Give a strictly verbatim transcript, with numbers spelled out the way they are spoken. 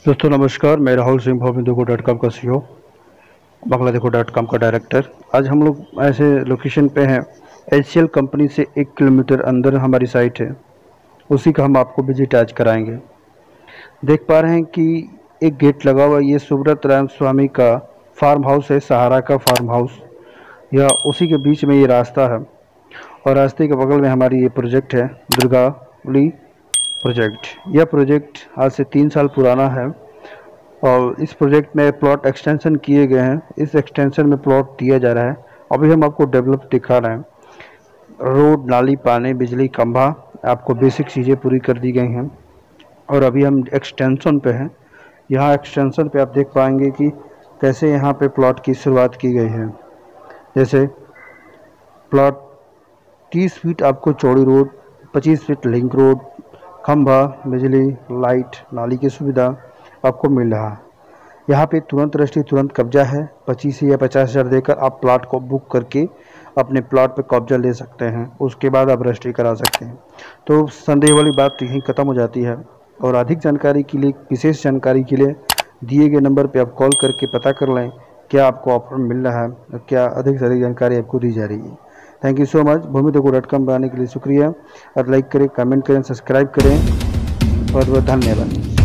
दोस्तों नमस्कार, मैं राहुल सिंह भूमि देखो डॉट कॉम का सी ई ओ, बांग्ला देखो डॉट कॉम का डायरेक्टर। आज हम लोग ऐसे लोकेशन पे हैं, एच सी एल कंपनी से एक किलोमीटर अंदर हमारी साइट है, उसी का हम आपको विजिट आज कराएंगे। देख पा रहे हैं कि एक गेट लगा हुआ, ये सुब्रत राम स्वामी का फार्म हाउस है, सहारा का फार्म हाउस। यह उसी के बीच में ये रास्ता है और रास्ते के बगल में हमारी ये प्रोजेक्ट है, दुर्गावली प्रोजेक्ट। यह प्रोजेक्ट आज से तीन साल पुराना है और इस प्रोजेक्ट में प्लॉट एक्सटेंशन किए गए हैं। इस एक्सटेंशन में प्लॉट दिया जा रहा है। अभी हम आपको डेवलप दिखा रहे हैं। रोड, नाली, पानी, बिजली, खंभा, आपको बेसिक चीज़ें पूरी कर दी गई हैं। और अभी हम एक्सटेंशन पे हैं। यहाँ एक्सटेंशन पे आप देख पाएंगे कि कैसे यहाँ पे प्लॉट की शुरुआत की गई है। जैसे प्लॉट तीस फीट आपको चौड़ी रोड, पच्चीस फीट लिंक रोड, खंभा, बिजली, लाइट, नाली की सुविधा आपको मिल रहा है। यहाँ पे तुरंत रजिस्ट्री, तुरंत कब्जा है। पच्चीस या पचास हज़ार देकर आप प्लाट को बुक करके अपने प्लाट पे कब्जा ले सकते हैं। उसके बाद आप रजिस्ट्री करा सकते हैं। तो संदेह वाली बात यहीं ख़त्म हो जाती है। और अधिक जानकारी के लिए, विशेष जानकारी के लिए दिए गए नंबर पे आप कॉल करके पता कर लें क्या आपको ऑफर मिल रहा है और क्या अधिक से अधिक जानकारी आपको दी जा रही है। Thank you so much. Bhoomi Dekho dot com बनाने के लिए शुक्रिया। और लाइक करें, कमेंट करें, सब्सक्राइब करें। बहुत बहुत धन्यवाद।